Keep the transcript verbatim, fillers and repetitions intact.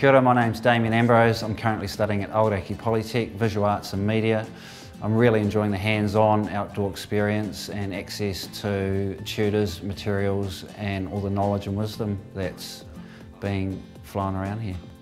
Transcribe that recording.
Kia ora, my name's Damien Ambrose. I'm currently studying at Aoraki Polytechnic, Visual Arts and Media. I'm really enjoying the hands-on outdoor experience and access to tutors, materials and all the knowledge and wisdom that's being flown around here.